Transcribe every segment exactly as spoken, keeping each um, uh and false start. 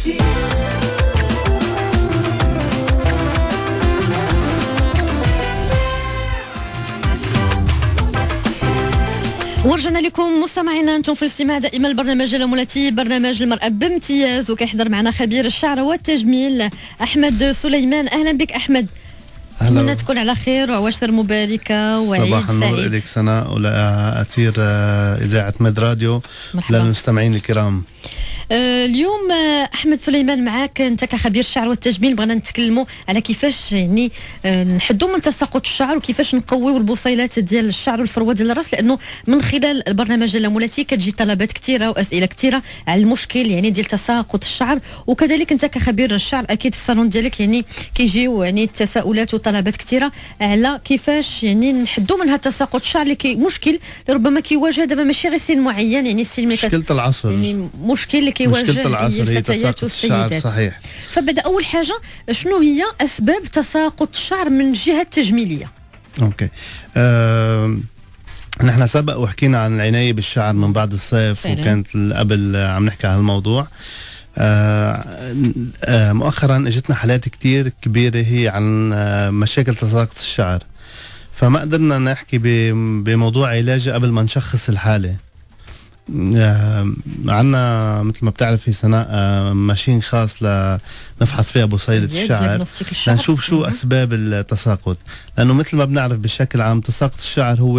ورجعنا لكم مستمعينا، انتم في الاستماع دائما البرنامج العمولاتي، برنامج المرأة بامتياز، وكيحضر معنا خبير الشعر والتجميل أحمد سليمان. أهلا بك أحمد، أتمنى تكون على خير وعواشر مباركة وعيد سعيد. صباح النور لك سناء ولأثير إذاعة مد راديو للمستمعين الكرام. آه اليوم آه احمد سليمان معاك انت كخبير الشعر والتجميل. بغينا نتكلموا على كيفاش يعني آه نحدوا من تساقط الشعر وكيفاش نقويوا البصيلات ديال الشعر والفروه ديال الراس، لانه من خلال البرنامج العمولاتي كتجي طلبات كثيره واسئله كثيره على المشكل يعني ديال تساقط الشعر، وكذلك انت كخبير الشعر اكيد في الصالون ديالك يعني كيجيو يعني تساؤلات وطلبات كثيره على كيفاش يعني نحدوا من هذا تساقط الشعر اللي كي مشكل اللي ربما كيواجه دابا ماشي غير سن معين، يعني السن مشكله العصر، يعني مشكل اللي كيواجه الفتيات والسيدات. صحيح. فبدا اول حاجه شنو هي اسباب تساقط الشعر من الجهه التجميليه؟ اوكي أه... نحن سبق وحكينا عن العنايه بالشعر من بعد الصيف فعلا. وكانت قبل عم نحكي عن الموضوع. أه... أه... مؤخرا اجتنا حالات كتير كبيره هي عن مشاكل تساقط الشعر، فما قدرنا نحكي بموضوع علاجي قبل ما نشخص الحاله. عنا مثل ما بتعرفي سناء ماشين خاص لنفحص فيها بصيلة الشعر لنشوف شو أسباب التساقط، لأنه مثل ما بنعرف بشكل عام تساقط الشعر هو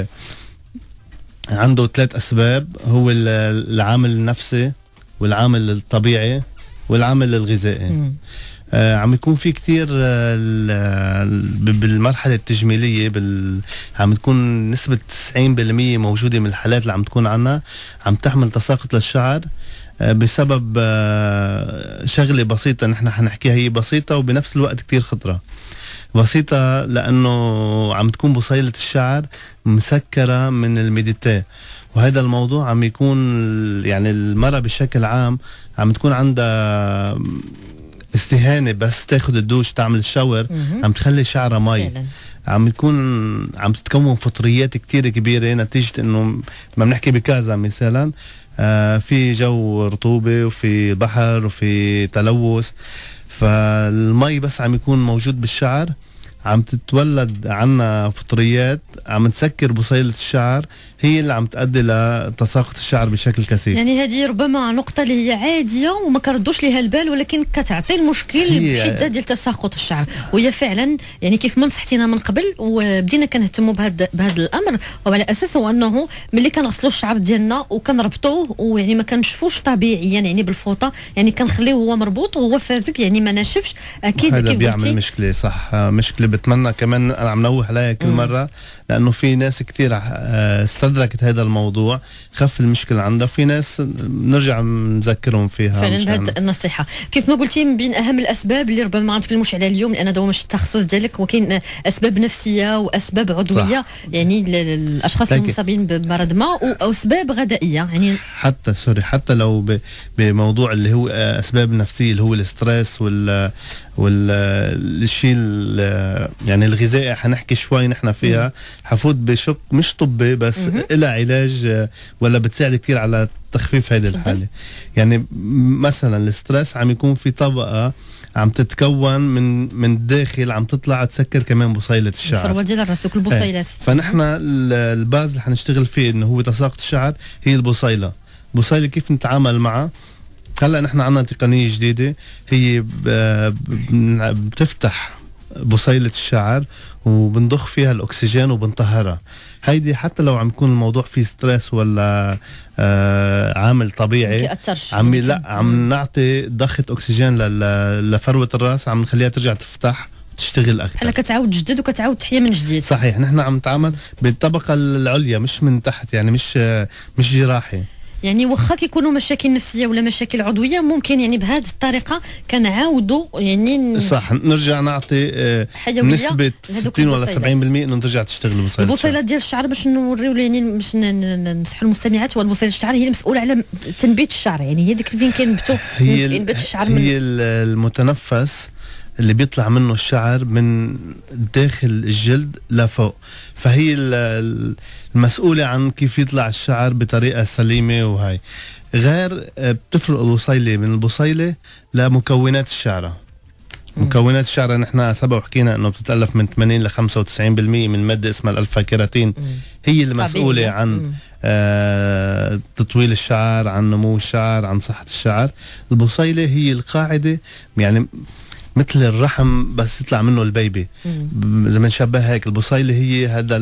عنده ثلاث أسباب، هو العامل النفسي والعامل الطبيعي والعامل الغذائي. آه عم يكون في كتير آه بالمرحلة التجميلية بال... عم تكون نسبة تسعين بالمية موجودة من الحالات اللي عم تكون عنا عم تحمل تساقط للشعر آه بسبب آه شغلة بسيطة نحن حنحكيها، هي بسيطة وبنفس الوقت كتير خطرة. بسيطة لأنه عم تكون بصيلة الشعر مسكرة من الميديتي، وهذا الموضوع عم يكون يعني المرأة بشكل عام عم تكون عندها استهانة بس تاخد الدوش تعمل الشاور عم تخلي شعرها مي، عم تكون عم تتكون فطريات كتير كبيرة نتيجة انه ما بنحكي بكازا مثلا آه في جو رطوبة وفي بحر وفي تلوث، فالمي بس عم يكون موجود بالشعر عم تتولد عنا فطريات عم تسكر بصيلة الشعر، هي اللي عم تؤدي لتساقط الشعر بشكل كثيف. يعني هذه ربما نقطة اللي هي عادية وما كردوش لها البال، ولكن كتعطي المشكل بحدة ديال تساقط الشعر، وهي فعلا يعني كيف ما نصحتينا من قبل وبدينا كنهتموا بهذا بهذا الامر، وعلى اساسه انه ملي كنغسلوا الشعر ديالنا وكنربطوه ويعني ما كنشفوش طبيعيا يعني بالفوطة، يعني كنخليه هو مربوط وهو فازك يعني ما ناشفش، اكيد هذا بيعمل مشكلة. صح، مشكلة. بتمنى كمان انا عم نوه عليها كل مرة لانه في ناس كتير استدركت هذا الموضوع، خف المشكلة عندها، في ناس نرجع نذكرهم فيها فعلا بهذه النصيحة. كيف ما قلتي من بين اهم الاسباب اللي ربما ما نتكلموش عليها اليوم لان هذا مش التخصص ديالك، وكاين اسباب نفسية واسباب عضوية صح. يعني الاشخاص المصابين بمرض ما واسباب غذائية، يعني حتى سوري حتى لو بموضوع اللي هو اسباب نفسية اللي هو الاسترس وال والشيء يعني الغذائي حنحكي شوي نحن فيها، حفوت بشق مش طبي بس إلى علاج ولا بتساعد كتير على تخفيف هذه الحالة. يعني مثلا الاسترس عم يكون في طبقة عم تتكون من من الداخل عم تطلع تسكر كمان بصيلة الشعر، الفروة ديال الراس دوك البصيلات. فنحن الباز اللي حنشتغل فيه انه هو تساقط الشعر هي البصيلة. البصيلة كيف نتعامل معها؟ هلا نحن عنا تقنية جديدة هي بتفتح بصيلة الشعر وبنضخ فيها الأكسجين وبنطهرها. هيدي حتى لو عم يكون الموضوع فيه ستريس ولا آه عامل طبيعي عم لا عم نعطي ضخة أكسجين لفروة الراس، عم نخليها ترجع تفتح وتشتغل أكثر. هلا كتعاود تجدد وكتعاود تحيا من جديد. صحيح، نحن عم نتعامل بالطبقة العليا مش من تحت، يعني مش مش جراحي. يعني واخا كيكونوا مشاكل نفسيه ولا مشاكل عضويه ممكن يعني بهذه الطريقه كنعاودوا يعني صح نرجع نعطي نسبه ستين ولا سبعين بالمية انه ترجع تشتغل البصيلات. البصيلات ديال الشعر باش نوريو يعني باش ننصحوا المستمعات، والبصيلات الشعر هي المسؤوله على تنبيت الشعر، يعني هي ديك فين كينبتوا ينبت الشعر. هي المتنفس اللي بيطلع منه الشعر من داخل الجلد لفوق، فهي المسؤولة عن كيف يطلع الشعر بطريقة سليمة. وهي غير بتفرق البصيلة من البصيلة لمكونات الشعرة. مكونات الشعر نحن سبق وحكينا انه بتتألف من ثمانين ل خمسة وتسعين بالمية من مادة اسمها الالفا كيراتين، هي المسؤولة عن آه تطويل الشعر، عن نمو الشعر، عن صحة الشعر. البصيلة هي القاعدة، يعني مثل الرحم بس يطلع منه البيبي، زي ما نشبه هيك. البصيلة هي هذا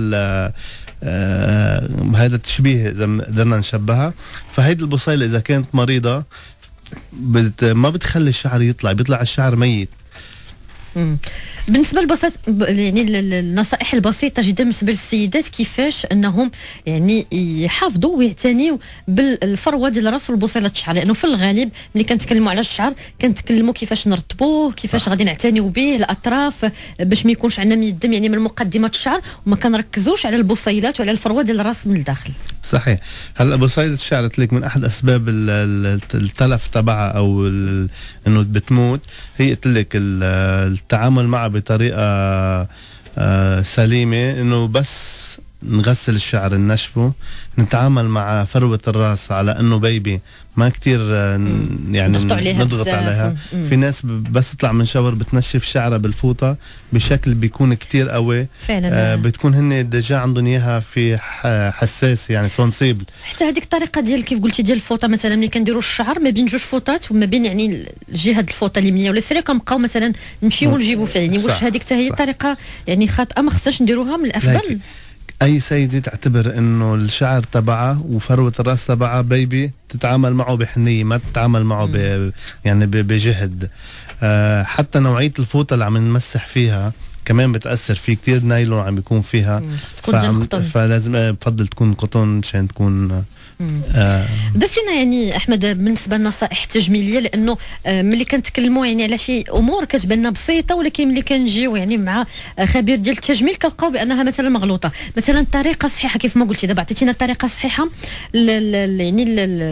آه هذا التشبيه زي ما قدرنا نشبهها. فهيدي البصيلة اذا كانت مريضة بت ما بتخلي الشعر يطلع، بيطلع الشعر ميت. مم. بالنسبه للبساط يعني النصائح البسيطه جدا بالنسبه للسيدات كيفاش انهم يعني يحافظوا ويعتنيوا بالفروه ديال الراس والبصيله الشعر، لانه في الغالب ملي كنتكلموا على الشعر كنتكلموا كيفاش نرطبوه، كيفاش غادي نعتنيوا به، الاطراف باش ما يكونش عندنا من الدم يعني من مقدمه الشعر، وما كنركزوش على البصيلات وعلى الفروه ديال الراس من الداخل. صحيح. هلا بصيله الشعر قلت لك من احد اسباب التلف تبعها او انه بتموت، هي قلت لك التعامل معها بطريقه آه سليمه، انه بس نغسل الشعر، ننشفه، نتعامل مع فروه الراس على انه بيبي، ما كتير يعني نضغط عليها, نضغط عليها. في ناس بس تطلع من شاور بتنشف شعرها بالفوطه بشكل بيكون كتير قوي فعلا. آه بتكون هن ديجا عندهم اياها في حساس يعني سونسيبل. حتى هذيك الطريقه ديال كيف قلتي ديال الفوطه مثلا، ملي كنديروا الشعر ما بين جوج فوطات وما بين يعني جهه الفوطه اليمنيه ولا اليسرى كنبقاو مثلا نمشيو ونجيبوا فيه، يعني واش هذيك حتى هي طريقه يعني خاطئه ما خصناش نديروها؟ من الافضل اي سيدة تعتبر انه الشعر تبعها وفروة الراس تبعها بيبي تتعامل معه بحنية، ما تتعامل معه ب يعني بجهد. آه حتى نوعية الفوطة اللي عم نمسح فيها كمان بتأثر، في كتير نايلون عم بيكون فيها، فلازم بفضل تكون قطن مشان تكون آه. ضيف لنا يعني احمد بالنسبه للنصائح التجميليه، لانه آه ملي كنتكلموا يعني على شي امور كتبان لنا بسيطه، ولكن ملي كنجيو يعني مع خبير ديال التجميل كنلقاو بانها مثلا مغلوطه. مثلا الطريقه الصحيحه كيف ما قلتي دابا عطيتينا الطريقه الصحيحه يعني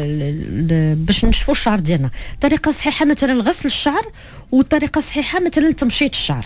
باش نشفوا الشعر ديالنا، الطريقه الصحيحه مثلا غسل الشعر، والطريقه الصحيحه مثلا تمشيط الشعر.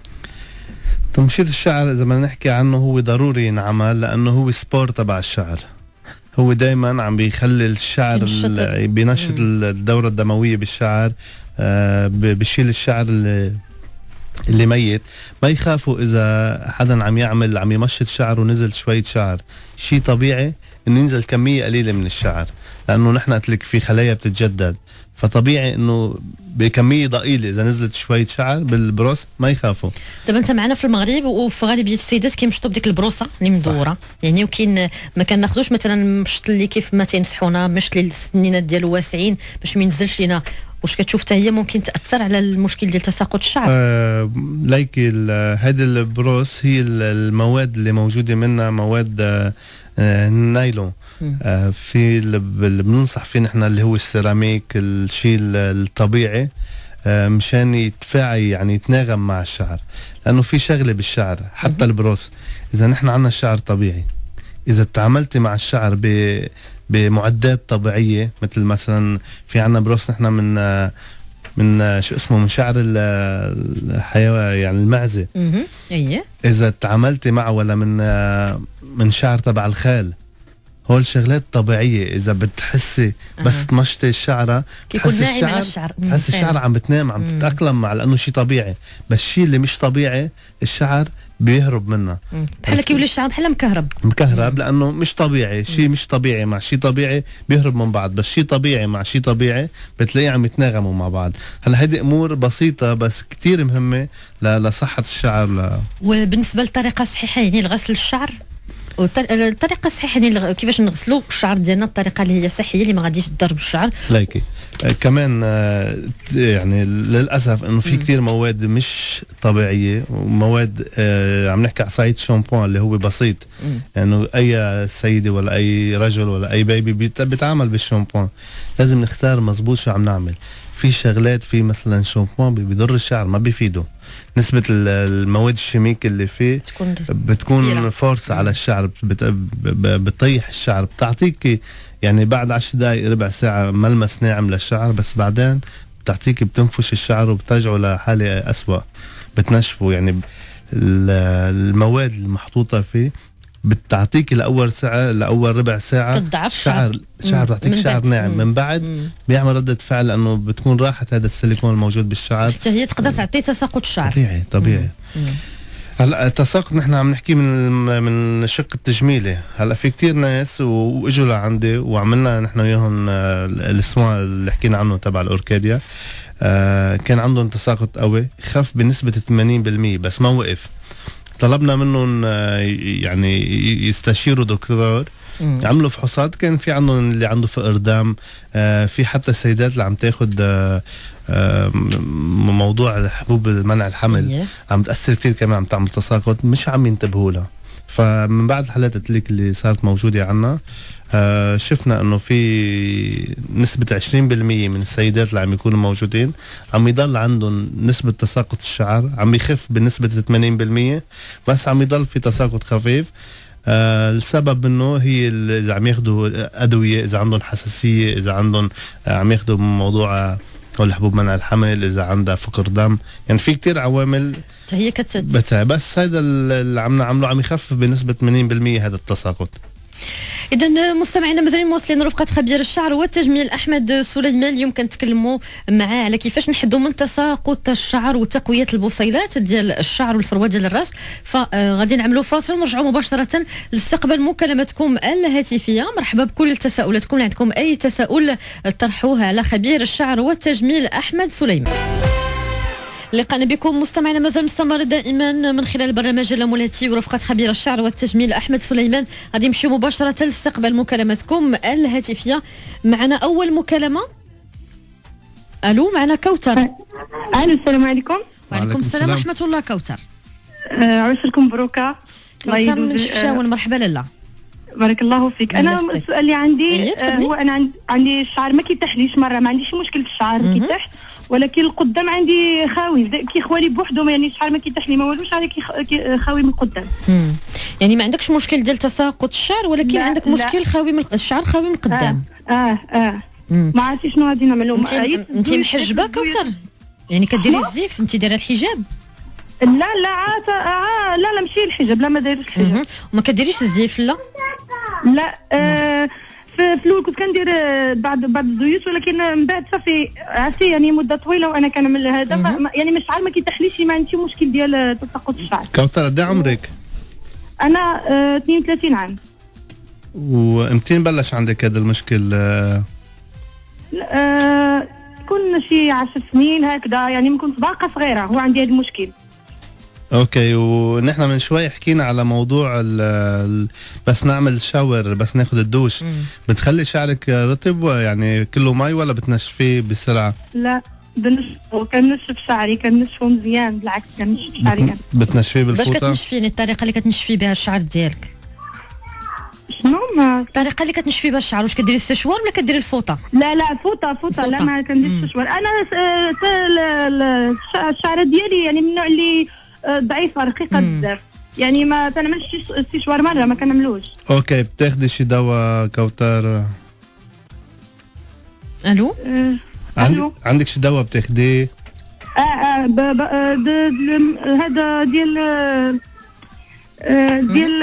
تمشيط الشعر اذا ما نحكي عنه هو ضروري ينعمل، لانه هو سبور تبع الشعر، هو دايما عم بيخلي الشعر بينشط الدورة الدموية بالشعر، آه بشيل الشعر اللي, اللي ميت. ما يخافوا إذا حدا عم يعمل عم يمشط شعر ونزل شوية شعر، شيء طبيعي إنه ينزل كمية قليلة من الشعر، لأنه نحن قلت لك في خلايا بتتجدد، فطبيعي إنه بكمية ضئيلة إذا نزلت شوية شعر بالبروس ما يخافوا. طبعا أنت معنا في المغرب وفي غالبية السيدات كيمشطوا بديك البروسة اللي مدورة يعني، وكاين ما كناخذوش مثلا مشط اللي كيف ما تينصحونا، مشط اللي السنينات ديالو واسعين باش ما ينزلش لينا. واش كتشوف حتى هي ممكن تاثر على المشكل ديال تساقط الشعر؟ آه لايك هذا البروس هي المواد اللي موجوده منها مواد آه النايلون. آه في اللي بننصح فيه نحن اللي هو السيراميك، الشيء الطبيعي آه مشان يتفاعل يعني يتناغم مع الشعر، لانه في شغله بالشعر حتى البروس اذا نحن عنا الشعر طبيعي، اذا تعاملتي مع الشعر ب بمعدات طبيعيه، مثل مثلا في عنا بروس نحن من من شو اسمه من شعر الحيوان يعني المعزه، ايه اذا تعاملتي معه ولا من من شعر تبع الخال، هول شغلات طبيعيه. اذا بتحسي بس أه. تمشطي الشعره كيكون ناعم على الشعر، تحسي الشعر عم بتنام عم تتاقلم مع، لانه شيء طبيعي. بس الشيء اللي مش طبيعي الشعر بيهرب منه، بحال كيولي الشعر بحال مكهرب مكهرب مم. لانه مش طبيعي. شيء مش طبيعي مع شيء طبيعي بيهرب من بعض، بس شيء طبيعي مع شيء طبيعي بتلاقيه عم يتناغموا مع بعض. هلا هيدي امور بسيطه بس كتير مهمه لصحه الشعر. ل... وبالنسبه للطريقه الصحيحه يعني لغسل الشعر، الطريقه الصحيحه يعني كيفاش نغسلوا الشعر ديالنا بطريقه اللي هي صحيه اللي ما غاديش تضرب الشعر. لايكي آه كمان آه يعني للاسف انه في كثير مواد مش طبيعيه، ومواد آه عم نحكي على صعيد شامبوان اللي هو بسيط، يعني اي سيده ولا اي رجل ولا اي بيبي بيتعامل بالشامبوان، لازم نختار مزبوط شو عم نعمل. في شغلات في مثلا شامبوان بيضر الشعر ما بيفيده، نسبة المواد الشيميك اللي فيه بتكون, بتكون فورس على الشعر، بت... بتطيح الشعر، بتعطيك يعني بعد عشر دقائق ربع ساعة ملمس ناعم للشعر، بس بعدين بتعطيك بتنفش الشعر وبترجعه لحالة أسوأ، بتنشفه. يعني المواد المحطوطة فيه بتعطيك لأول ساعة لأول ربع ساعة شعر شعر بتعطيك شعر ناعم. من بعد مم. بيعمل ردة فعل لأنه بتكون راحت هذا السيليكون الموجود بالشعر، حتى هي تقدر تعطي تساقط الشعر طبيعي طبيعي. هلا التساقط نحن عم نحكي من من الشق التجميلي. هلا في كتير ناس واجوا لعندي وعملنا نحن وياهم الاسماء اللي حكينا عنه تبع الاوركيديا، آه كان عندهم تساقط قوي، خف بنسبة ثمانين بالمية بس ما وقف. طلبنا منهم يعني يستشيروا دكتور، مم. عملوا فحوصات، كان في عندهم اللي عنده فقر دم، آه في حتى السيدات اللي عم تاخد آه آه موضوع حبوب منع الحمل yeah. عم تأثر كتير كمان، عم تعمل تساقط، مش عم ينتبهوا لها. فمن بعد الحالات اللي, اللي صارت موجودة عنا آه شفنا انه في نسبة عشرين بالمية من السيدات اللي عم يكونوا موجودين عم يضل عندهم نسبة تساقط الشعر، عم يخف بنسبة ثمانين بالمية بس عم يضل في تساقط خفيف. آه السبب انه هي اذا عم ياخذوا ادوية، اذا عندهم حساسية، اذا عندهم آه عم ياخذوا موضوع ولا حبوب منع الحمل، اذا عندها فقر دم، يعني في كتير عوامل هي كتت بس هذا اللي عم نعمله عم يخفف بنسبة ثمانين بالمية هذا التساقط. إذا مستمعينا مازال مواصلين رفقة خبير الشعر والتجميل أحمد سليمان. اليوم كنتكلموا معاه على كيفاش نحدوا من تساقط الشعر وتقوية البصيلات ديال الشعر والفروة ديال الراس. فغادي نعملوا فاصل ونرجعوا مباشرة لاستقبال مكالمتكم الهاتفية. مرحبا بكل تساؤلاتكم، اللي عندكم أي تساؤل طرحوه على خبير الشعر والتجميل أحمد سليمان. لقانا بكم مستمعينا مازال مستمر دائما من خلال برنامج اللامولاتي ورفقة خبير الشعر والتجميل أحمد سليمان. غادي نمشيو مباشرة لاستقبال مكالمتكم الهاتفية. معنا أول مكالمة. ألو، معنا كوثر. ألو، السلام عليكم. وعليكم السلام ورحمة الله. كوثر، آه عرسكم مبروكة. كوثر من الشفشاون. آه مرحبا لاله. بارك الله فيك. انا السؤال اللي عندي آه هو انا عندي الشعر ما كيتحليش مره، ما عنديش مشكل في الشعر كيتح، ولكن القدام عندي خاوي كيخوالي بوحدهم، يعني الشعر ما كيتحلي ما والوش، على خاوي من القدام. امم يعني ما عندكش مشكل ديال تساقط الشعر، ولكن لا عندك مشكل لا. خاوي من الشعر خاوي من القدام. اه اه, آه. ما عرفتي شنو غادي نعملوا. انت محجبه كوثر؟ يعني كديري الزيف؟ انت دايره الحجاب؟ لا لا عاد آه لا لا ماشي الحجاب، لا ما دايرش الحجاب. وما كديريش الزيف؟ لا لا آه في الاول كنت كندير بعد بعد الزيوت، ولكن من بعد صافي عرفتي يعني مده طويله وانا كنعمل هذا، يعني من الشعر ما كيتحليش، ما عنديش مشكل ديال تساقط الشعر. كوثر قد ايه عمرك؟ انا آه اثنين وثلاثين عام. وامتى بلش عندك هذا المشكل؟ آه آه كنا شي عشر سنين هكذا، يعني من كنت باقه صغيره هو عندي هذا المشكل. اوكي. ونحن من شوي حكينا على موضوع ال ال بس نعمل شاور، بس ناخذ الدوش، مم. بتخلي شعرك رطب يعني كله مي ولا بتنشفيه بسرعه؟ لا بنشفه، كنشف شعري، كنشفه مزيان، بالعكس كنشف شعري. بت... بتنشفيه بالفوطه؟ باش كتنشفيني الطريقه اللي كتنشفي بها الشعر ديالك؟ شنو ما الطريقه اللي كتنشفي بها الشعر؟ واش كديري السشوار ولا كديري الفوطه؟ لا لا فوطه فوطه, لا ما كنديرش السشوار. انا الشعر ديالي يعني من النوع اللي ضعيفه رقيقه بزاف، يعني ما تنعملش السشوار مره، ما كنعملوش. اوكي. بتاخدي شي دواء كوثر؟ الو آه. عندك عندك شي دواء بتاخديه؟ اه اه هذا ديال ديال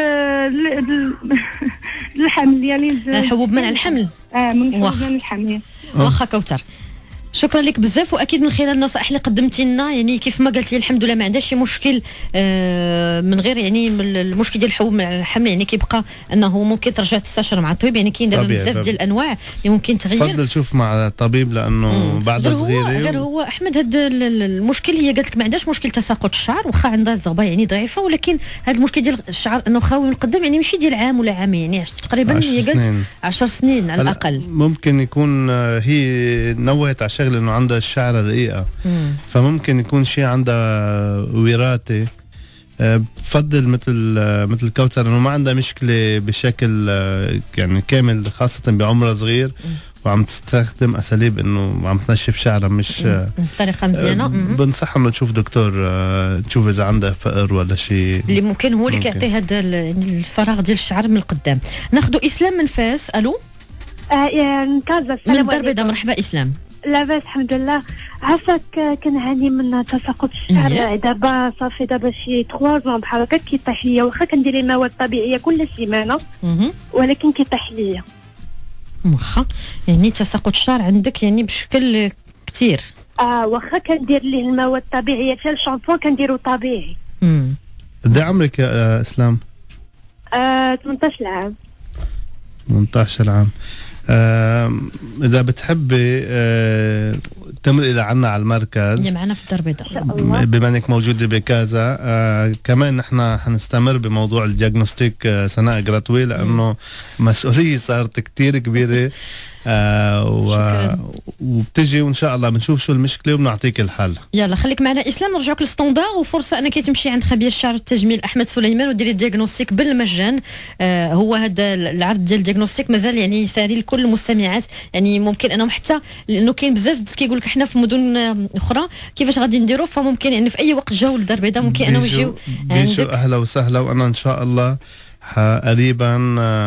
الحمل، يعني حبوب منع الحمل. اه من حبوب منع الحمل. واخا كوثر، شكرا لك بزاف، واكيد من خلال النصائح اللي قدمتي لنا يعني كيف ما قلتي الحمد لله ما عندهاش شي مشكل آه من غير يعني المشكل ديال الحبوب من الحمل، يعني كيبقى انه ممكن ترجع تستشر مع الطبيب، يعني كاين دابا بزاف ديال الانواع اللي ممكن تغير. تفضل شوف مع الطبيب لانه بعد صغيره. غير هو احمد هذا المشكل، هي قالت لك ما عندهاش مشكل تساقط الشعر، واخا عندها الزغبه يعني ضعيفه، ولكن هذا المشكل ديال الشعر انه خاوي من القدام، يعني ماشي ديال عام ولا عامين، يعني تقريبا هي قالت عشر سنين على الاقل. ممكن يكون هي نوهت على شغله انه عندها الشعر رقيقة، فممكن يكون شيء عندها وراثي. بفضل مثل مثل كوثر انه ما عندها مشكلة بشكل يعني كامل، خاصة بعمرها صغير وعم تستخدم اساليب انه عم تنشف شعرها مش بطريقة مزيانة. بنصحها انه تشوف دكتور، تشوف اذا عندها فقر ولا شيء اللي ممكن هو اللي كيعطي هذا الفراغ ديال الشعر من القدام. ناخذوا اسلام من فاس. الو آه من كازا. من الدار البيضاء. مرحبا اسلام. لاباس الحمد لله. عافاك كنعاني من تساقط الشعر دابا صافي دابا شي ثلاثة زون بحال هكا كيطيح ليا، واخا كندير لي مواد طبيعيه كل سيمانه ولكن كيطيح ليا. واخا يعني تساقط الشعر عندك يعني بشكل كثير. اه واخا كندير ليه المواد الطبيعيه حتى الشامبو كنديرو طبيعي. امم قد ايه عمرك يا اسلام؟ آه ثمنطاش عام. ثمنطاش عام. آه إذا بتحبي آه تمرقي لعنا على المركز اللي معنا في الدار البيضاء، بما انك موجوده بكازا. آه كمان نحن حنستمر بموضوع الدياغنوستيك آه سناء جراتوي، لانه مسؤوليه صارت كتير كبيره. آه و... وبتجي وان شاء الله بنشوف شو المشكله وبنعطيك الحل. يلا خليك معنا اسلام، نرجعوك للستوندار وفرصه انك تمشي عند خبير الشعر والتجميل احمد سليمان وديري الدياغنوستيك بالمجان. آه هو هذا العرض ديال الدياغنوستيك مازال يعني ساري لكل المستمعات، يعني ممكن انهم حتى لانه كاين بزاف كيقول لك حنا في مدن اخرى كيفاش غادي نديروا، فممكن يعني في اي وقت جاوا للدار البيضاء ممكن انهم يجيو عندك. اهلا وسهلا، وانا ان شاء الله قريبا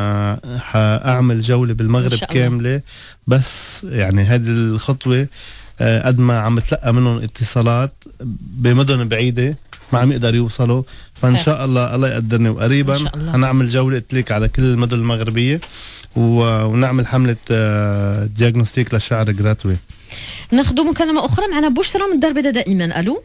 حاعمل جوله بالمغرب كامله، بس يعني هذه الخطوه قد ما عم بتلقى منهم اتصالات بمدن بعيده ما عم يقدروا يوصلوا، فان شاء الله الله يقدرني وقريبا حنعمل جوله قلت لك على كل المدن المغربيه ونعمل حمله دياغنوستيك للشعر جراتوي. ناخذ مكالمه اخرى، معنا بشرى من الدار البيضاء دائما. الو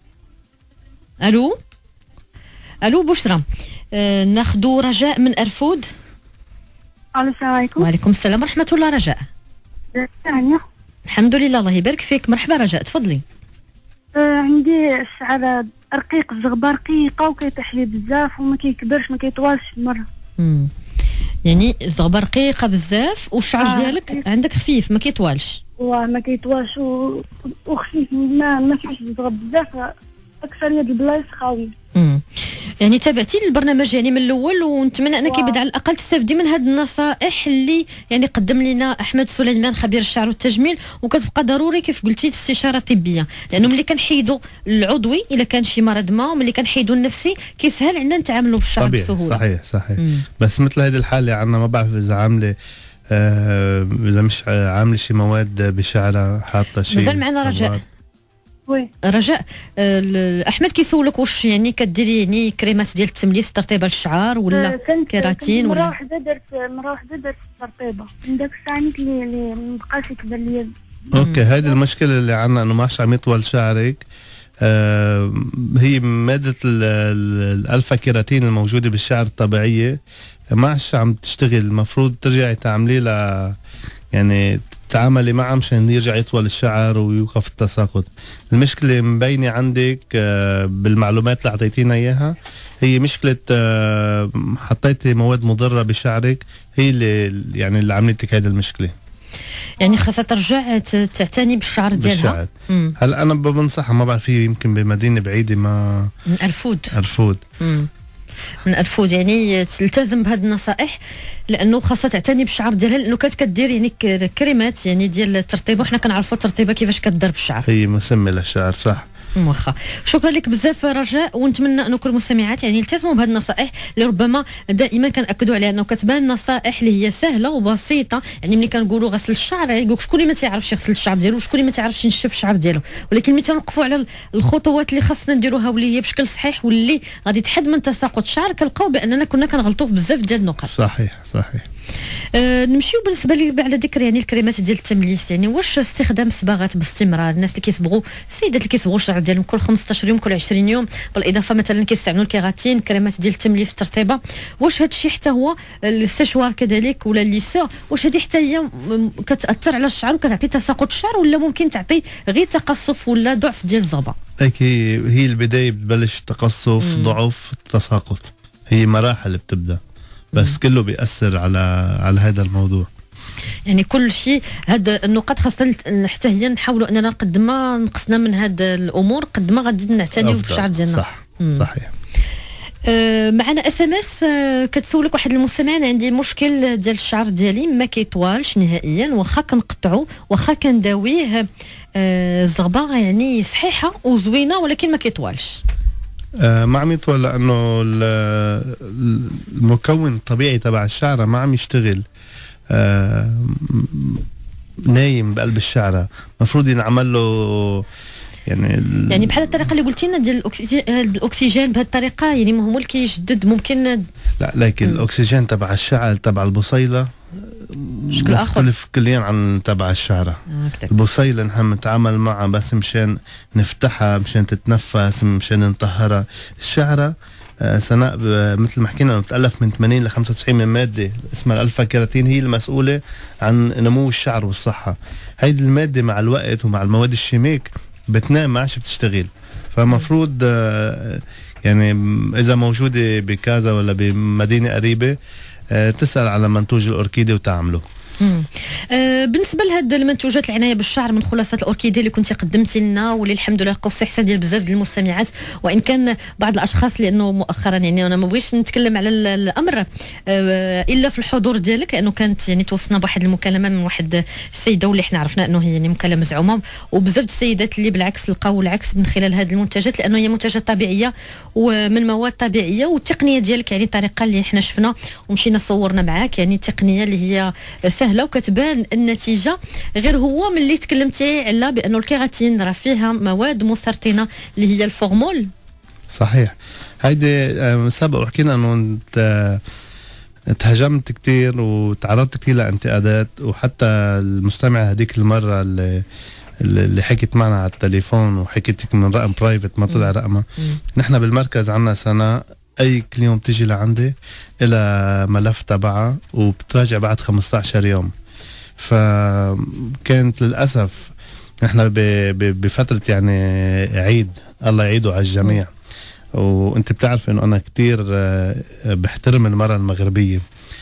الو الو بشرى. آه ناخذ رجاء من أرفود. السلام عليكم. وعليكم السلام ورحمه الله. رجاء ثانية. الحمد لله الله يبارك فيك. مرحبا رجاء تفضلي. آه عندي الشعر رقيق، الزغبه رقيقه وكيطيح لي بزاف وما كيكبرش ما كيطوالش مره. امم يعني الزغبه رقيقه بزاف والشعر آه ديالك خفيف. عندك خفيف ما كيطوالش. وما كيطوالش و... وخفيف، ما ما فيش الزغب بزاف، اكثريه البلايص خاويه. امم يعني تابعتي البرنامج يعني من الاول، ونتمنى انك بعد على الاقل تستافدي من هذه النصائح اللي يعني قدم لنا احمد سليمان خبير الشعر والتجميل، وكتبقى ضروري كيف قلتي الاستشاره الطبيه، لانه ملي كنحيدوا العضوي الا كان شي مرض ما، وملي كنحيدوا النفسي كيسهل عندنا نتعاملوا بالشعر بسهوله. صحيح صحيح. مم. بس مثل هذه الحاله عندنا ما بعرف اذا عامله آه اذا مش عامله شي مواد بشعرها حاطه شيء. مازال معنا رجاء. وي رجاء. آه احمد كيسولك واش يعني كديري يعني كريمات ديال التمليس ترطيبه للشعر ولا آه كيراتين ولا؟ مره واحده درت مره واحده درت ترطيبه من داك الساعه اللي اللي مابقاش يكبر ليا. اوكي هذه المشكله اللي عندنا انه ماش عم يطول شعرك. آه هي ماده الالفا كيراتين الموجوده بالشعر الطبيعيه ماش عم تشتغل، المفروض ترجعي تعملي لها يعني تعاملي معها مشان يرجع يطول الشعر ويوقف التساقط. المشكله مبينه عندك بالمعلومات اللي اعطيتينا اياها، هي مشكله حطيتي مواد مضره بشعرك، هي اللي يعني اللي عملت لك هذه المشكله. يعني خاصها ترجع تعتني بالشعر ديالها. هلا انا بنصحها، ما بعرف هي يمكن بمدينه بعيده ما من أرفود. أرفود امم من أرفود يعني تلتزم بهذه النصائح، لانه خاصها تعتني بالشعر ديالها، لانه كانت كدير يعني كريمات يعني ديال الترطيبه، وحنا كنعرفوا الترطيبه كيفاش كدار بالشعر، هي مسمى للشعر صح. واخا شكرا لك بزاف رجاء، ونتمنى انه كل المستمعات يعني يلتزموا بهذه النصائح اللي ربما دائما كنأكدوا عليها، انه كتبان نصائح اللي هي سهله وبسيطه. يعني ملي كنقولوا غسل الشعر يقولك شكون اللي ما تيعرفش يغسل الشعر ديالو، وشكون اللي ما تيعرفش ينشف الشعر ديالو، ولكن ملي تنوقفوا على الخطوات اللي خاصنا نديروها واللي هي بشكل صحيح واللي غادي تحد من تساقط الشعر، كنلقاو باننا كنا كنغلطوا في بزاف ديال النقط. صحيح صحيح. أه نمشيو بالنسبه لي على ذكر يعني الكريمات ديال التمليس، يعني واش استخدام الصباغات باستمرار، الناس اللي كيصبغوا السيدات اللي كيصبغوا الشعر ديالهم كل خمسطاش يوم كل عشرين يوم، بالاضافه مثلا كيستعملوا الكيراتين كريمات ديال التمليس الترطيبه، واش هذا الشيء حتى هو السيشوار كذلك ولا الليسور، واش هذه حتى هي كتاثر على الشعر وكتعطي تساقط الشعر، ولا ممكن تعطي غير تقصف ولا ضعف ديال الزغبه؟ هيك هي هي البدايه بتبلش تقصف مم. ضعف تساقط، هي مراحل بتبدا، بس مم. كله بيأثر على على هذا الموضوع. يعني كل شيء هاد النقاط خاصة حتى هي نحاولوا اننا قد ما نقصنا من هاد الامور قد ما غادي نعتنيو بالشعر ديالنا. صح مم. صحيح. آه معنا اس ام اس آه كتسولك واحد المستمع، عندي مشكل ديال الشعر ديالي ما كيطوالش نهائيا، واخا كنقطعو واخا كنداويه آه الزغبه يعني صحيحه وزوينه ولكن ما كيطوالش. آه ما عم يطول لانه المكون الطبيعي تبع الشعره ما عم يشتغل. آه نايم بقلب الشعره مفروض ينعمل له يعني ال... يعني بحال الطريقه اللي قلتي لنا ديال الاكسجين بهذه الطريقه، يعني ما هو اللي كيجدد ممكن. لا لكن الاكسجين تبع الشعر تبع البصيله شكل اخر مختلف كليا عن تبع الشعره. آه البصيله نحن نتعامل معها بس مشان نفتحها، مشان تتنفس، مشان نطهرها. الشعره آه سناء مثل ما حكينا بتألف من ثمانين ل خمسة وتسعين من ماده اسمها الالفا كيراتين، هي المسؤوله عن نمو الشعر والصحه. هيدي الماده مع الوقت ومع المواد الشيميك بتنام ما عادش بتشتغل. فمفروض آه يعني اذا موجوده بكازا ولا بمدينه قريبه آه تسال على منتوج الاوركيدي وتعمله. آه بالنسبه لهاد المنتوجات العنايه بالشعر من خلاصه الاوركيدي اللي كنتي قدمتي لنا، واللي الحمد لله لقاو استحسان ديال بزاف ديال المستمعات، وان كان بعض الاشخاص لانه مؤخرا يعني انا ما بغيتش نتكلم على الامر آه الا في الحضور ديالك، لانه كانت يعني توصلنا بواحد المكالمه من واحد السيده واللي حنا عرفنا انه هي يعني مكالمه مزعومه، وبزاف السيدات اللي بالعكس لقاو العكس من خلال هذه المنتجات، لانه هي منتجات طبيعيه ومن مواد طبيعيه، والتقنيه ديالك يعني الطريقه اللي حنا شفنا ومشينا صورنا معاك، يعني تقنيه اللي هي سهله وكتبان النتيجه. غير هو ملي تكلمتي على بانه الكيراتين راه فيها مواد مسرطنه اللي هي الفورمول. صحيح. هيدي سبق وحكينا انه تهاجمت كتير وتعرضت كتير لانتقادات، وحتى المستمعه هذيك المره اللي اللي حكيت معنا على التليفون وحكيتك من رقم برايفت ما طلع رقمها. نحن بالمركز عنا سنة اي كل يوم تيجي لعندي الى ملف تبعها وبتراجع بعد خمسة عشر يوم. فكانت للاسف نحن بفتره يعني عيد، الله يعيده على الجميع، وانت بتعرف انه انا كتير بحترم المرأة المغربيه،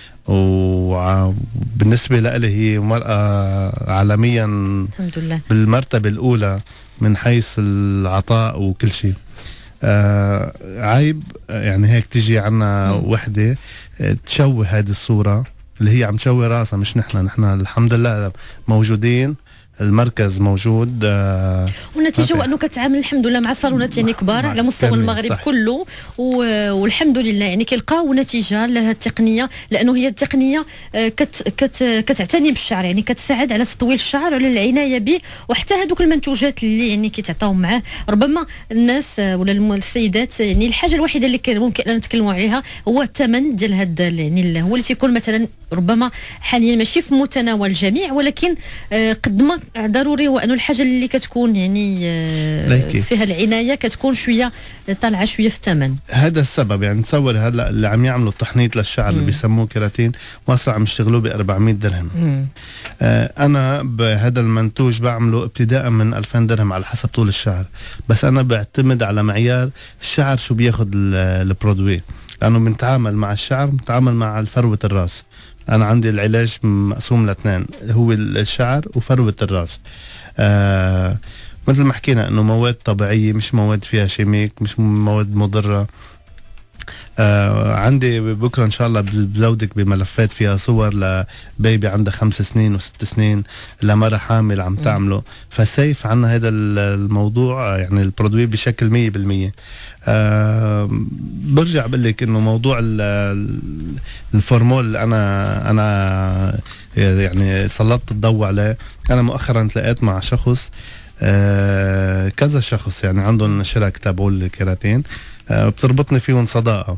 وبالنسبه لي هي مرأة عالميا الحمد لله بالمرتبه الاولى من حيث العطاء وكل شيء. آه عيب يعني هيك تيجي عنا وحده تشوه هذه الصوره اللي هي عم تشوه راسها، مش نحن نحن الحمد لله موجودين، المركز موجود. آه والنتيجه هو انه كتعامل الحمد لله مع صالونات يعني كبار على مستوى المغرب صح. كله، والحمد لله يعني كيلقاو نتيجه لها التقنيه، لانه هي التقنيه كت كت كتعتني بالشعر، يعني كتساعد على تطويل الشعر وعلى العنايه به. وحتى هذوك المنتوجات اللي يعني كيتعطاو معاه، ربما الناس ولا السيدات يعني الحاجه الوحيده اللي ممكن ان نتكلموا عليها هو الثمن ديال هذا، يعني هو اللي تيكون مثلا ربما حاليا ماشي في متناول الجميع، ولكن قد ما ضروري هو انه الحاجه اللي كتكون يعني فيها العنايه كتكون شويه طالعه شويه في الثمن. هذا السبب يعني تصور هلا اللي عم يعملوا التحنيط للشعر اللي بيسموه كيراتين واصلا عم يشتغلوه ب أربعمية درهم. آه انا بهذا المنتوج بعمله ابتداء من ألفين درهم على حسب طول الشعر، بس انا بعتمد على معيار الشعر شو بياخذ البرودوي، لانه بنتعامل مع الشعر بنتعامل مع فروه الراس. أنا عندي العلاج مقسوم لاثنين، هو الشعر وفروة الرأس. آه مثل ما حكينا إنه مواد طبيعية، مش مواد فيها شيميك، مش مواد مضرة. آه عندي بكرة إن شاء الله بزودك بملفات فيها صور لبيبي عندها خمس سنين وست سنين، لمرة حامل عم تعمله، فسيف عنا هذا الموضوع يعني البرودوي بشكل مية بالمية. آه برجع بقول لك انه موضوع الفورمول انا انا يعني سلطت الضوء عليه. انا مؤخرا تلاقيت مع شخص آه كذا شخص يعني عندهم شركة تبعوا الكيراتين، آه بتربطني فيهم صداقة،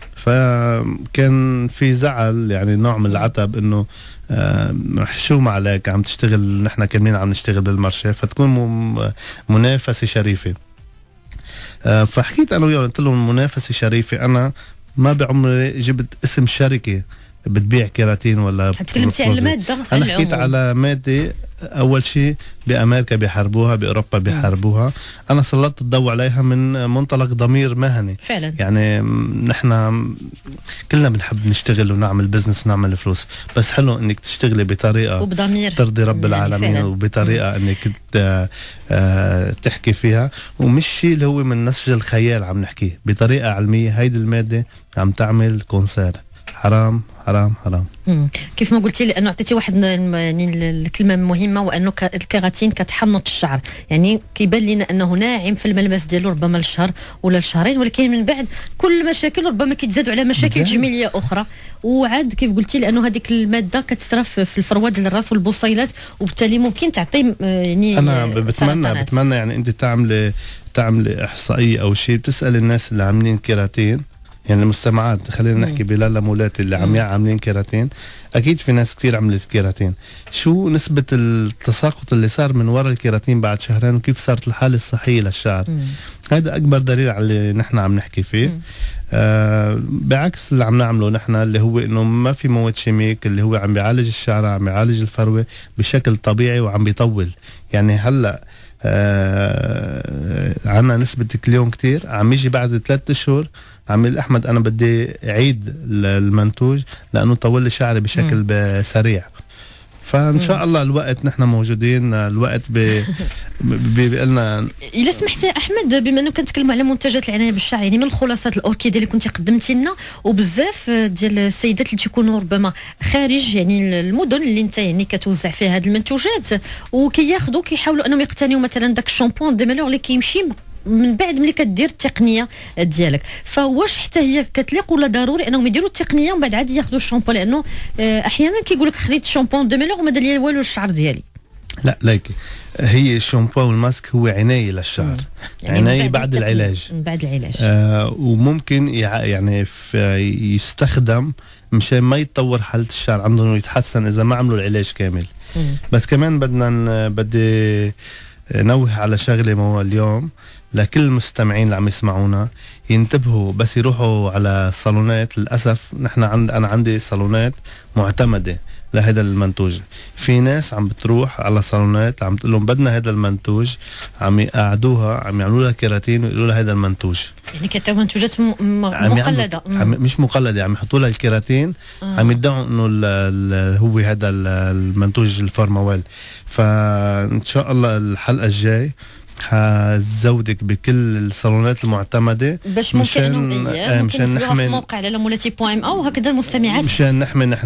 فكان في زعل يعني نوع من العتب انه آه شو ما عليك عم تشتغل، نحن كمان عم نشتغل بالمرشة، فتكون منافسة شريفة. آه فحكيت انا وياه قلت لهم منافسه شريفه، انا ما بعمري جبت اسم شركه بتبيع كيراتين ولا تكلمتي على الماده. انا حكيت على ماده اول شيء بامريكا بيحاربوها، باوروبا بيحاربوها، انا سلطت الضوء عليها من منطلق ضمير مهني فعلا. يعني نحن كلنا بنحب نشتغل ونعمل بزنس ونعمل فلوس، بس حلو انك تشتغلي بطريقه وبضمير ترضي رب يعني العالمين فعلا. وبطريقه مم. انك آه تحكي فيها، ومش شيء اللي هو من نسج الخيال عم نحكيه، بطريقه علميه. هيدي الماده عم تعمل كونسير حرام حرام حرام. مم. كيف ما قلتي، لانه عطيتي واحد يعني الكلمه مهمه، وانه الكيراتين كتحنط الشعر، يعني كيبان لنا انه ناعم في الملمس ديالو ربما لشهر ولا لشهرين، ولكن من بعد كل المشاكل ربما كيتزادوا على مشاكل تجميليه اخرى. وعاد كيف قلتي لانه هذيك الماده كتصرف في الفروه ديال الراس والبصيلات، وبالتالي ممكن تعطي يعني انا بتمنى سرطانات. بتمنى يعني انت تعملي تعملي احصائيه او شيء، تسال الناس اللي عاملين كيراتين، يعني المستمعات، خلينا نحكي بلالا مولاتي اللي عم عاملين كيراتين، اكيد في ناس كثير عملت كيراتين، شو نسبه التساقط اللي صار من وراء الكيراتين بعد شهرين، وكيف صارت الحاله الصحيه للشعر. هذا اكبر دليل على اللي نحن عم نحكي فيه. آه بعكس اللي عم نعمله نحن، اللي هو انه ما في مواد شيميك، اللي هو عم بيعالج الشعر، عم بيعالج الفروه بشكل طبيعي وعم بيطول. يعني هلا آه عنا نسبه كليون كتير، عم يجي بعد ثلاثة اشهر عميل احمد انا بدي اعيد المنتوج لانه طول لي شعري بشكل سريع. فان شاء الله الوقت نحن موجودين، الوقت بيقلنا. الا سمحتي احمد، بما انه كنتكلموا على منتجات العنايه بالشعر، يعني من الخلاصات الاوركيديا اللي كنتي قدمتي لنا، وبزاف ديال السيدات اللي تيكونوا ربما خارج يعني المدن اللي انت يعني كتوزع فيها هذه المنتوجات، وكياخذوا كيحاولوا انهم يقتنيوا مثلا داك الشامبون دي مالور اللي كيمشي من بعد ملي كدير التقنيه ديالك، فواش حتى هي كتليق ولا ضروري انهم يديروا التقنيه ومن بعد عاد ياخذوا الشامبو؟ لانه احيانا كيقول لك خديت شامبون دو ميلور وما دار لي والو للشعر ديالي. لا ليكي، هي الشامبو والماسك هو عنايه للشعر، يعني عنايه بعد, بعد العلاج من بعد العلاج آه وممكن يعني يستخدم مشان ما يتطور حاله الشعر عنده انه يتحسن اذا ما عملوا العلاج كامل. مم. بس كمان بدنا بدي نوه على شغله مو اليوم لكل المستمعين اللي عم يسمعونا، ينتبهوا بس يروحوا على الصالونات. للاسف نحن عند انا عندي صالونات معتمده لهذا المنتوج، في ناس عم بتروح على صالونات عم تقول لهم بدنا هذا المنتوج، عم يقعدوها عم يعملوا لها كيراتين ويقولوا لها هذا المنتوج، يعني كتبوا منتوجات م... م... مقلده عم مش مقلده، عم يحطوا لها الكيراتين. آه. عم يدعوا انه ال ال هو هذا المنتوج الفورمويل. فان شاء الله الحلقه الجاي حزودك بكل الصالونات المعتمده باش ممكن انهم اياه ممكن نحمي في موقع لالامولاتي بوان ام او وهكذا المستمعات، مشان نحمي نحن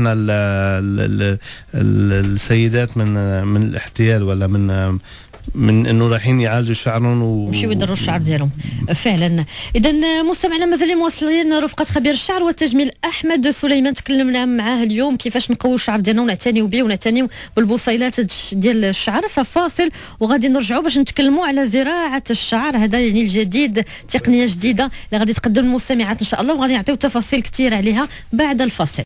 السيدات من من الاحتيال ولا من من انه رايحين يعالجوا شعرهم ومشيو يضروا الشعر ديالهم فعلا. اذا مستمعينا مازال مواصلين رفقه خبير الشعر والتجميل احمد سليمان، تكلمنا معاه اليوم كيفاش نقويو الشعر ديالنا ونعتنيو به ونعتنيو بالبصيلات ديال الشعر. ففاصل وغادي نرجعوا باش نتكلموا على زراعه الشعر، هذا يعني الجديد، تقنيه جديده اللي غادي تقدم للمستمعات ان شاء الله، وغادي نعطيو تفاصيل كثير عليها بعد الفاصل.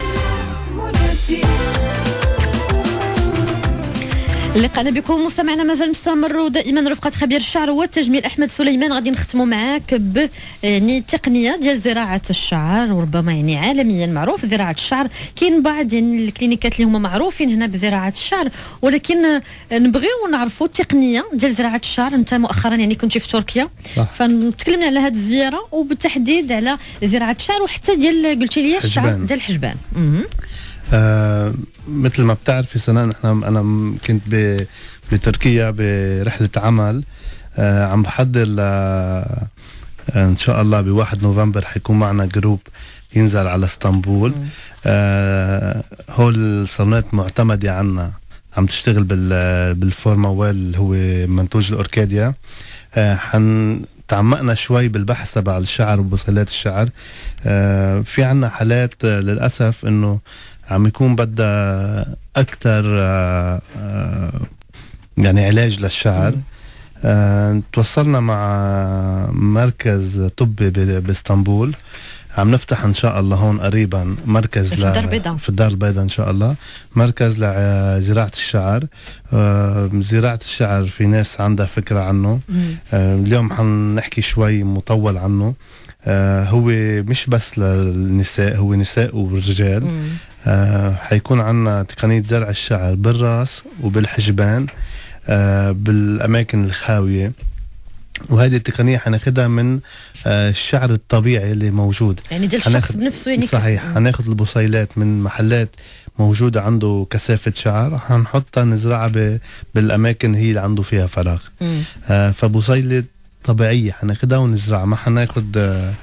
اللقاء بكم مستمعنا مازال مستمر، ودائما رفقه خبير الشعر والتجميل احمد سليمان. غادي نختموا معاك ب يعني التقنيه ديال زراعه الشعر، وربما يعني عالميا معروف زراعه الشعر. كاين بعض يعني الكلينيكات اللي هما معروفين هنا بزراعه الشعر، ولكن نبغيو نعرفوا التقنيه ديال زراعه الشعر. انت مؤخرا يعني كنتي في تركيا، فتكلمنا على هذه الزياره وبالتحديد على زراعه الشعر، وحتى ديال قلتي لي الشعر ديال الحجبان. آه مثل ما بتعرفي سنة نحن أنا كنت بتركيا برحلة عمل، آه عم بحضر ل آه إن شاء الله بواحد نوفمبر حيكون معنا جروب ينزل على اسطنبول. آه هول الصالونات معتمدة عنا عم تشتغل بال بالفورمويل اللي هو منتوج الأوركيديا. آه حن تعمقنا شوي بالبحث تبع الشعر وبصيلات الشعر. آه في عنا حالات آه للأسف إنه عم يكون بدها أكتر آه آه يعني علاج للشعر. آه توصلنا مع مركز طبي باسطنبول، عم نفتح إن شاء الله هون قريبا مركز في الدار البيضاء في الدار البيضاء إن شاء الله، مركز لزراعة الشعر. آه زراعة الشعر في ناس عندها فكرة عنه. آه اليوم حنحكي شوي مطول عنه. آه هو مش بس للنساء، هو نساء ورجال. آه حيكون عنا تقنية زرع الشعر بالراس وبالحجبان آه بالأماكن الخاوية، وهذه التقنية حناخدها من آه الشعر الطبيعي اللي موجود، يعني ديال الشخص بنفسه. يعني صحيح، حناخد البصيلات من محلات موجودة عنده كثافة شعر، حنحطها نزرعها بالأماكن هي اللي عنده فيها فراغ. آه فبصيلة طبيعية حناخدها ونزرعها، ما حناخد آه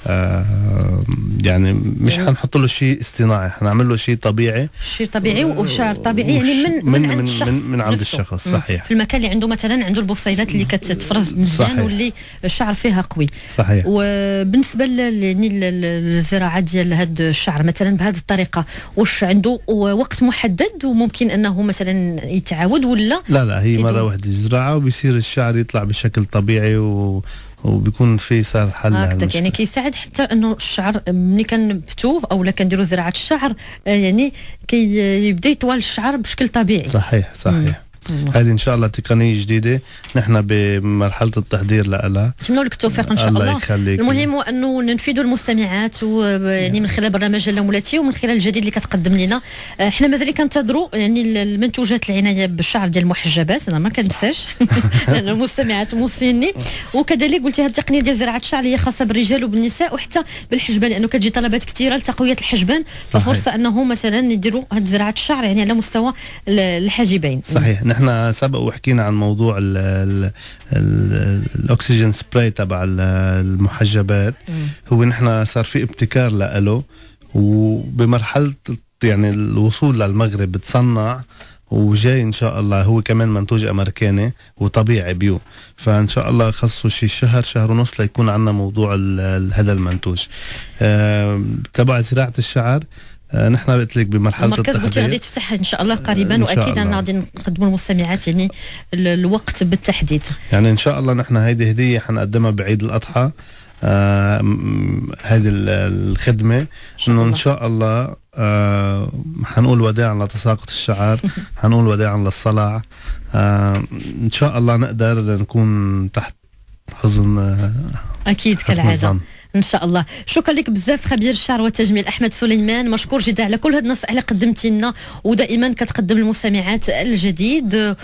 آه يعني مش يعني حنحط له شيء اصطناعي، حنعمل له شيء طبيعي، شيء طبيعي وشعر طبيعي يعني من من من عند من, الشخص من, من عند نفسه. الشخص. صحيح. في المكان اللي عنده مثلا عنده البصيلات اللي كتتفرز مزيان واللي الشعر فيها قوي. صحيح. وبالنسبه يعني للزراعه ديال هذا الشعر مثلا بهذه الطريقه، واش عنده وقت محدد وممكن انه مثلا يتعاود ولا لا لا هي مره واحده الزراعه وبيصير الشعر يطلع بشكل طبيعي و وبيكون في صار حل هكذا يعني كيساعد حتى انه الشعر ملي كنبتوه او لا كنديروا زراعه الشعر يعني كيبدا يطول الشعر بشكل طبيعي. صحيح صحيح. هذه ان شاء الله تقنيه جديده نحن بمرحله التحضير لها. نتمنوا لك التوفيق ان شاء الله, الله يخليك. المهم هو انه نفيدوا المستمعات ويعني من خلال برنامج لا مولاتي ومن خلال الجديد اللي كتقدم لنا. احنا مازال كنتظروا يعني المنتوجات العنايه بالشعر ديال المحجبات، انا ما كنساش المستمعات موصيني، وكذلك قلتي هذه التقنيه ديال زراعه الشعر اللي هي خاصه بالرجال وبالنساء وحتى بالحجبان، لانه كتجي طلبات كثيره لتقويه الحجبان، ففرصه انه مثلا يديروا هذه زراعه الشعر يعني على مستوى الحاجبين. صحيح. نحن سبق وحكينا عن موضوع ال ال ال الاكسجين سبراي تبع المحجبات. مم. هو نحن صار في ابتكار له وبمرحله يعني الوصول للمغرب بتصنع وجاي ان شاء الله، هو كمان منتوج امريكاني وطبيعي بيو، فان شاء الله خصه شي شهر شهر ونص ليكون عندنا موضوع هذا المنتوج آه تبع زراعه الشعر. آه نحن قلت لك بمرحله التحضير. المركز غادي تفتح ان شاء الله قريبا، واكيد انا غادي نقدموا للمستمعات يعني الوقت بالتحديد. يعني ان شاء الله نحن هيدي هديه حنقدمها بعيد الاضحى، آه هذه الخدمه انه ان شاء الله آه حنقول وداعا لتساقط الشعر، حنقول وداعا للصلع، آه ان شاء الله نقدر نكون تحت حزن آه اكيد كالعاده ان شاء الله. شكرا لك بزاف خبير الشعر والتجميل احمد سليمان، مشكور جدا على كل هذه النصائح اللي قدمتي لنا ودائما كتقدم للمستمعات الجديد،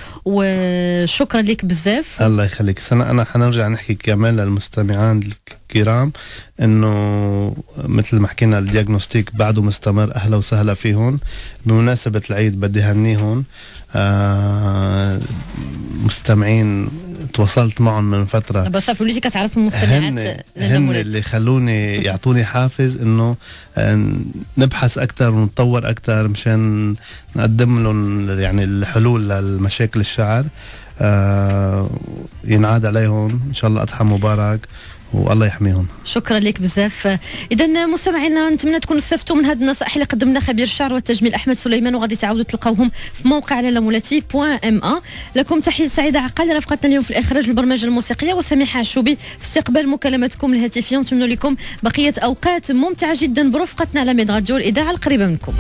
وشكرا لك بزاف. الله يخليك. انا انا حنرجع نحكي كمان للمستمعين الكرام انه مثل ما حكينا الدياغنوستيك بعده مستمر، اهلا وسهلا فيهم. بمناسبه العيد بدي هنيهم آه مستمعين تواصلت معهم من فتره، بس وليتي كتعرف المستمعات هن اللي خلوني يعطوني حافز انه نبحث اكثر ونتطور اكثر مشان نقدم لهم يعني الحلول للمشاكل الشعر. آه ينعاد عليهم ان شاء الله اضحى مبارك والله يحميهم. شكرا لك بزاف. اذا مستمعينا نتمنى تكونوا استفدتوا من هذه النصائح اللي قدمنا خبير الشعر والتجميل احمد سليمان، وغادي تعاودوا تلقاوهم في موقع لالا مولاتي بوان ام ا. لكم تحيه سعيده عقل. رافقتنا اليوم في الاخراج البرمجه الموسيقيه وسميحه الشوبي في استقبال مكالماتكم الهاتفيه، ونتمنى لكم بقيه اوقات ممتعه جدا برفقتنا على ميد راديو الاذاعه القريبه منكم.